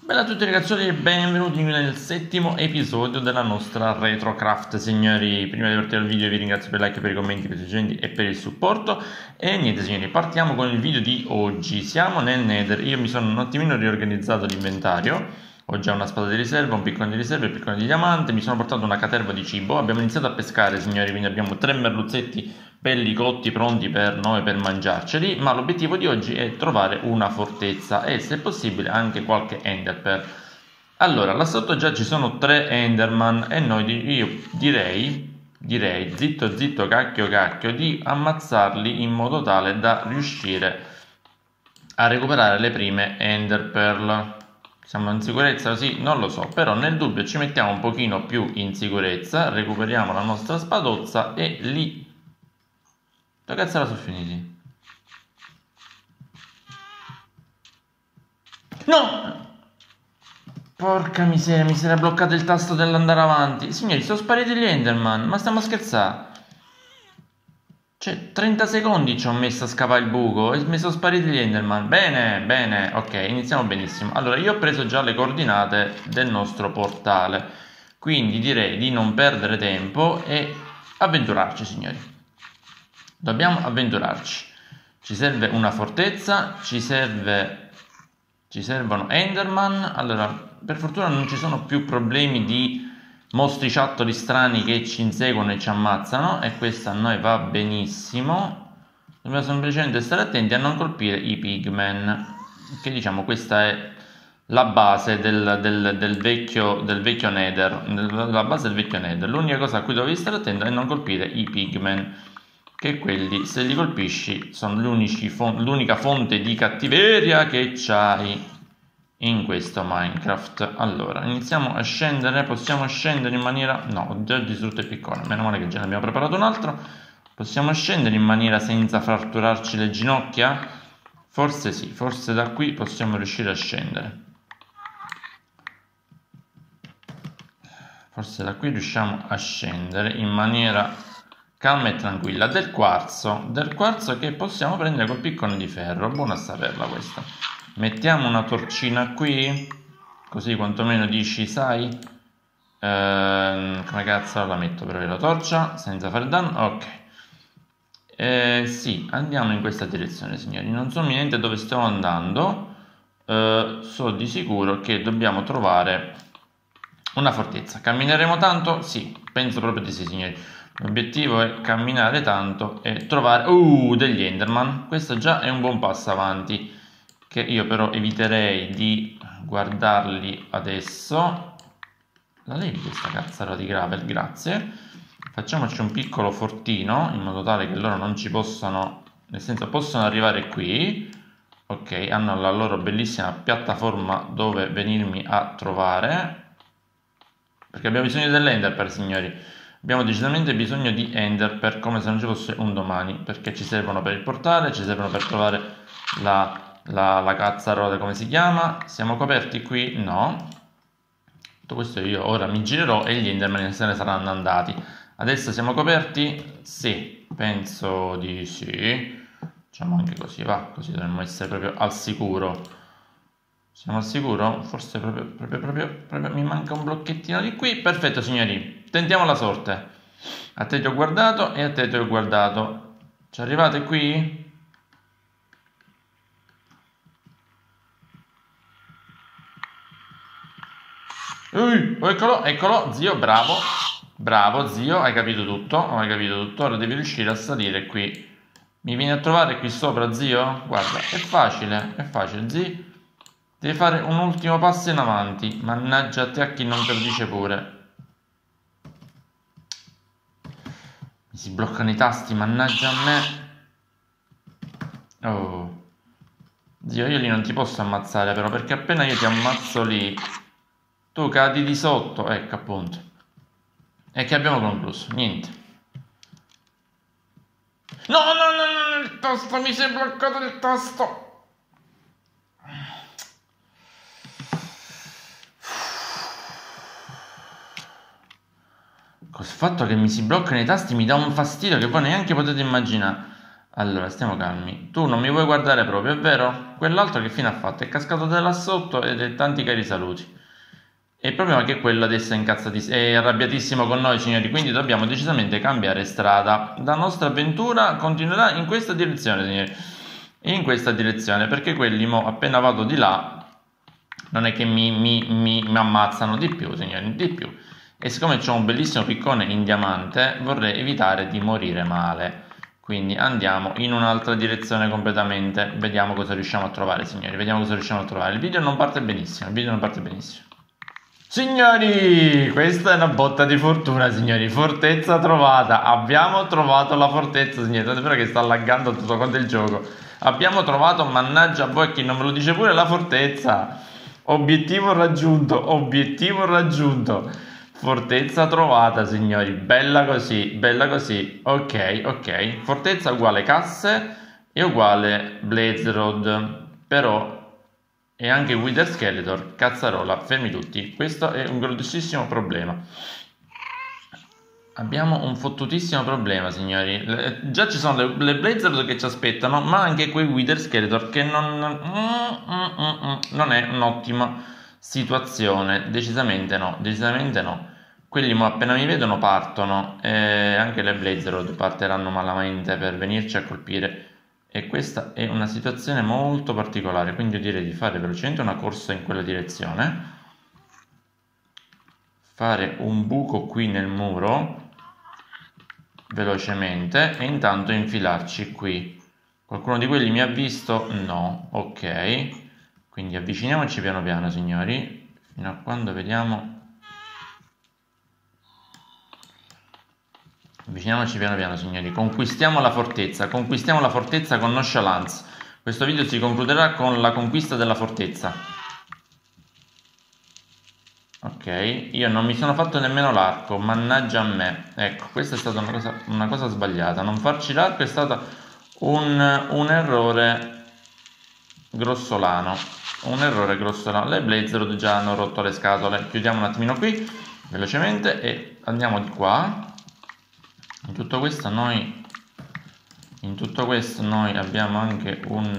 Bella a tutti ragazzuoli e benvenuti nel settimo episodio della nostra Retrocraft. Signori, prima di partire il video vi ringrazio per il like, per i commenti, per i suggerimenti e per il supporto. E niente signori, partiamo con il video di oggi. Siamo nel Nether, io mi sono un attimino riorganizzato l'inventario. Ho già una spada di riserva, un piccone di riserva e un piccone di diamante. Mi sono portato una caterva di cibo. Abbiamo iniziato a pescare signori, quindi abbiamo 3 merluzzetti belli cotti pronti per noi per mangiarceli, ma l'obiettivo di oggi è trovare una fortezza e se possibile anche qualche enderpearl. Allora, là sotto già ci sono 3 enderman e io direi zitto zitto cacchio cacchio di ammazzarli in modo tale da riuscire a recuperare le prime enderpearl. Siamo in sicurezza? Sì, non lo so, però nel dubbio ci mettiamo un pochino più in sicurezza, recuperiamo la nostra spadozza e lì. Dove cazzo la sono finiti? No! Porca miseria, mi si era bloccato il tasto dell'andare avanti. Signori, sono spariti gli Enderman, ma stiamo scherzando? Cioè, 30 secondi ci ho messo a scavare il buco e mi sono spariti gli Enderman. Bene, bene, ok, iniziamo benissimo. Allora, io ho preso già le coordinate del nostro portale, quindi direi di non perdere tempo e avventurarci, signori. Dobbiamo avventurarci. Ci serve una fortezza, ci servono Enderman. Allora, per fortuna non ci sono più problemi di mostriciattoli strani che ci inseguono e ci ammazzano, e questa a noi va benissimo. Dobbiamo semplicemente stare attenti a non colpire i pigmen, che diciamo questa è la base del vecchio Nether. La base del vecchio Nether. L'unica cosa a cui dovevi stare attento è non colpire i pigmen, che quelli se li colpisci sono l'unica fonte di cattiveria che c'hai in questo Minecraft. Allora iniziamo a scendere. Possiamo scendere in maniera... no, ho già distrutto il piccone, meno male che già ne abbiamo preparato un altro. Possiamo scendere in maniera senza fratturarci le ginocchia? Forse sì, forse da qui possiamo riuscire a scendere. Forse da qui riusciamo a scendere in maniera calma e tranquilla. Del quarzo che possiamo prendere col piccone di ferro. Buona a saperla questa. Mettiamo una torcina qui, così quantomeno dici, sai, come cazzo la metto per avere la torcia senza fare danno. Ok, sì, andiamo in questa direzione signori. Non so niente dove stiamo andando, so di sicuro che dobbiamo trovare una fortezza. Cammineremo tanto? Sì, penso proprio di sì signori. L'obiettivo è camminare tanto e trovare degli Enderman. Questo già è un buon passo avanti, che io però eviterei di guardarli adesso. La levi questa cazzara di gravel, grazie. Facciamoci un piccolo fortino in modo tale che loro non ci possano, nel senso possono arrivare qui. Ok, hanno la loro bellissima piattaforma dove venirmi a trovare, perché abbiamo bisogno dell'enderpearl signori. Abbiamo decisamente bisogno di enderpearl come se non ci fosse un domani, perché ci servono per il portale, ci servono per trovare la cazzarota, come si chiama. Siamo coperti qui? No. Tutto questo io ora mi girerò e gli enderman se ne saranno andati. Adesso siamo coperti? Sì, penso di sì. Facciamo anche così, va, così dovremmo essere proprio al sicuro. Siamo al sicuro? Forse proprio mi manca un blocchettino di qui. Perfetto signori, tentiamo la sorte. A te ti ho guardato e a te ti ho guardato. Ci arrivate qui? Eccolo, zio, bravo. Bravo zio, hai capito tutto. Ora devi riuscire a salire qui. Mi vieni a trovare qui sopra zio? Guarda, è facile zio. Devi fare un ultimo passo in avanti. Mannaggia a te, a chi non te lo dice pure. Mi si bloccano i tasti, mannaggia a me. Oh. Zio, io lì non ti posso ammazzare però, perché appena io ti ammazzo lì, tu cadi di sotto. Ecco appunto. E che abbiamo concluso? Niente. No, il tasto, mi si è bloccato il tasto. Col fatto che mi si bloccano i tasti mi dà un fastidio che voi neanche potete immaginare. Allora, stiamo calmi. Tu non mi vuoi guardare proprio, è vero? Quell'altro che fine ha fatto? È cascato da là sotto ed è tanti cari saluti. E il problema è che quello adesso è arrabbiatissimo con noi, signori, quindi dobbiamo decisamente cambiare strada. La nostra avventura continuerà in questa direzione, signori. In questa direzione, perché quelli mo appena vado di là non è che mi ammazzano di più, signori, di più. E siccome c'ho un bellissimo piccone in diamante, vorrei evitare di morire male. Quindi andiamo in un'altra direzione completamente. Vediamo cosa riusciamo a trovare, signori. Vediamo cosa riusciamo a trovare. Il video non parte benissimo, il video non parte benissimo. Signori, questa è una botta di fortuna, signori. Fortezza trovata. Abbiamo trovato la fortezza, signori. È vero che sta laggando tutto quanto il gioco. Abbiamo trovato, mannaggia a voi, chi non me lo dice pure, la fortezza. Obiettivo raggiunto, obiettivo raggiunto. Fortezza trovata, signori. Bella così, bella così. Ok, ok. Fortezza uguale casse e uguale Blaze Road. Però e anche Wither Skeletor, cazzarola, fermi tutti. Questo è un grossissimo problema. Abbiamo un fottutissimo problema, signori. Già ci sono le Blaze che ci aspettano, ma anche quei Wither Skeletor che non è un'ottima situazione. Decisamente no, decisamente no. Quelli appena mi vedono partono, e anche le Blaze parteranno malamente per venirci a colpire. E questa è una situazione molto particolare, quindi io direi di fare velocemente una corsa in quella direzione, fare un buco qui nel muro velocemente e intanto infilarci qui. Qualcuno di quelli mi ha visto? No, ok, quindi avviciniamoci piano piano, signori, fino a quando vediamo. Avviciniamoci piano piano, signori. Conquistiamo la fortezza con nonchalance. Questo video si concluderà con la conquista della fortezza. Ok, io non mi sono fatto nemmeno l'arco, mannaggia a me. Ecco, questa è stata una cosa sbagliata. Non farci l'arco è stato un errore grossolano. Un errore grossolano. Le Blaze già hanno rotto le scatole. Chiudiamo un attimino qui, velocemente, e andiamo di qua. In tutto questo noi abbiamo anche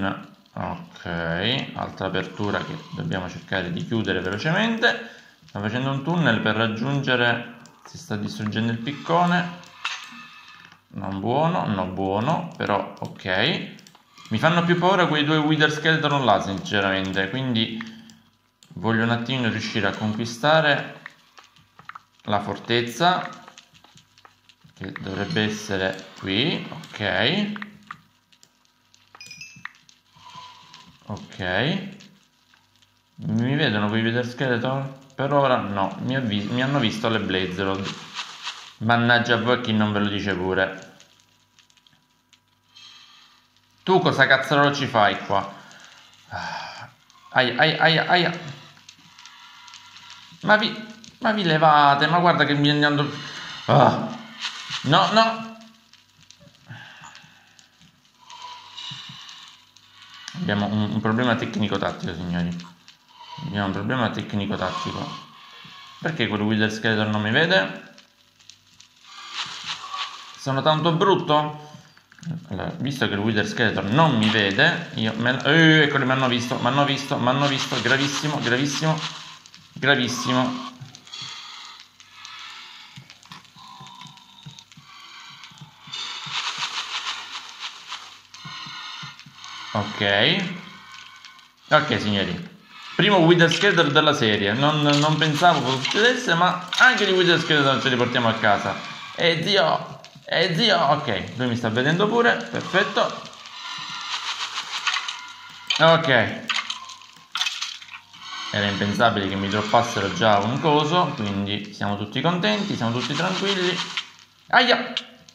altra apertura che dobbiamo cercare di chiudere velocemente. Stiamo facendo un tunnel per raggiungere, si sta distruggendo il piccone, non buono, però ok. Mi fanno più paura quei due Wither Skeleton là, sinceramente, quindi voglio un attimino riuscire a conquistare la fortezza, che dovrebbe essere qui. Ok, mi vedono quei Wither Skeleton? Per ora no, mi hanno visto le Blaze Rod. Mannaggia a voi chi non ve lo dice pure. Tu cosa cazzo ci fai qua? Aia. Ma vi levate, ma guarda che mi andando. No. Abbiamo un problema tecnico-tattico, signori. Abbiamo un problema tecnico-tattico. Perché quel Wither Skeleton non mi vede? Sono tanto brutto? Allora, visto che il Wither Skeleton non mi vede, io eccoli, mi hanno visto, gravissimo. Ok, signori. Primo Wither Skeleton della serie. Non pensavo cosa succedesse, ma anche di Wither Skeleton ce li portiamo a casa. Zio. Ok, lui mi sta vedendo pure. Perfetto. Ok. Era impensabile che mi droppassero già un coso, quindi siamo tutti contenti, siamo tutti tranquilli. Aia!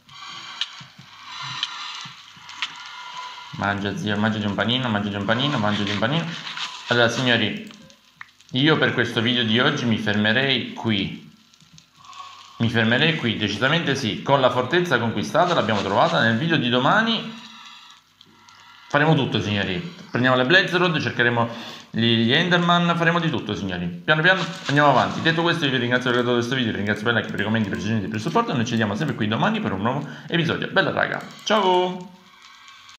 Mangia, zio, mangiati un panino. Allora, signori, io per questo video di oggi mi fermerei qui. Decisamente sì. Con la fortezza conquistata, l'abbiamo trovata. Nel video di domani faremo tutto, signori. Prendiamo le Blaze Rod, cercheremo gli Enderman, faremo di tutto, signori. Piano piano andiamo avanti. Detto questo, io vi ringrazio per aver guardato questo video, vi ringrazio per i like, per i commenti, per i suggerimenti, per il supporto. Noi ci vediamo sempre qui domani per un nuovo episodio. Bella raga, ciao!